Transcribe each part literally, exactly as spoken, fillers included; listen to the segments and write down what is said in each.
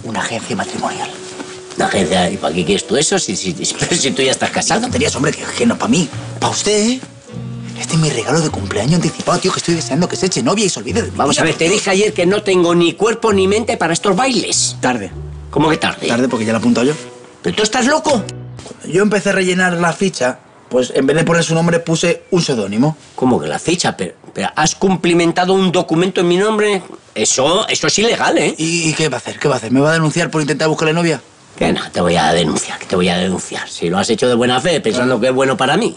una agencia matrimonial. ¿Una agencia? ¿Y para qué quieres tú eso? Si, si, si, si tú ya estás casado. Tonterías, hombre, que, que no para mí. Para usted, ¿eh? Este es mi regalo de cumpleaños anticipado, tío, que estoy deseando que se eche novia y se olvide de mí. Vamos a ver, te dije ayer que no tengo ni cuerpo ni mente para estos bailes. Tarde. ¿Cómo que tarde? Tarde porque ya lo he apuntado yo. ¿Pero tú estás loco? Cuando yo empecé a rellenar la ficha, pues en vez de poner su nombre puse un seudónimo. ¿Cómo que la ficha? Pero, pero ¿has cumplimentado un documento en mi nombre? Eso, eso es ilegal, ¿eh? ¿Y, ¿Y qué va a hacer? ¿Qué va a hacer? ¿Me va a denunciar por intentar buscarle novia? Que no, te voy a denunciar, que te voy a denunciar. Si lo has hecho de buena fe, pensando que es bueno para mí.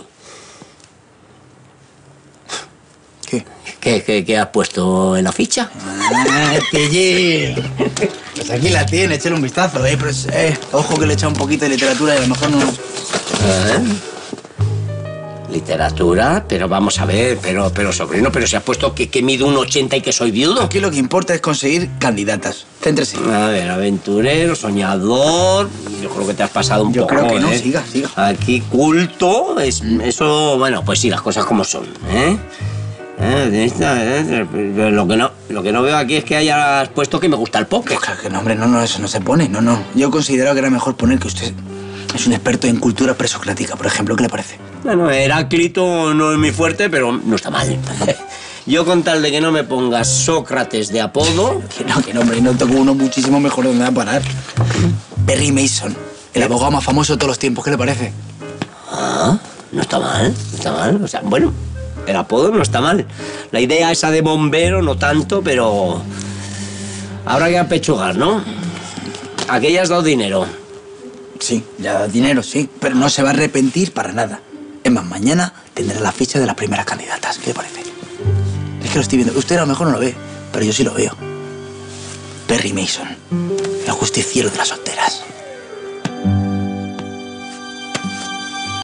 ¿Qué? ¿Qué, qué, qué has puesto en la ficha? ¡Ah, pillé! Pues aquí la tiene, échale un vistazo, ¿eh? Pero es, eh, ojo que le echa un poquito de literatura y a lo mejor no... ¿Eh? Literatura, pero vamos a ver, pero, pero sobrino, pero se ha puesto que, que mido un ochenta y que soy viudo. Aquí lo que importa es conseguir candidatas. Céntrese. A ver, aventurero, soñador... Yo creo que te has pasado un Yo poco, creo que no, ¿eh? siga, siga. Aquí culto, es, eso... Bueno, pues sí, las cosas como son, ¿eh? Eh, Pero lo que no, lo que no veo aquí es que hayas puesto que me gusta el póker. Pues claro que no, hombre, no, no, eso no se pone, no, no. Yo considero que era mejor poner que usted es un experto en cultura presocrática, por ejemplo. ¿Qué le parece? Bueno, Heráclito no es muy fuerte, pero no está mal. Yo con tal de que no me pongas Sócrates de apodo... Que no, que no, hombre, no tengo uno muchísimo mejor donde va a parar. Perry Mason, el abogado más famoso de todos los tiempos. ¿Qué le parece? Ah, no está mal, no está mal. O sea, bueno, el apodo no está mal. La idea esa de bombero no tanto, pero... Habrá que apechugar, ¿no? ¿A qué ya has dado dinero? Sí, ya da dinero, sí, pero no se va a arrepentir para nada. Es más, mañana tendrá la ficha de las primeras candidatas. ¿Qué le parece? Es que lo estoy viendo. Usted a lo mejor no lo ve, pero yo sí lo veo. Perry Mason, el justiciero de las solteras.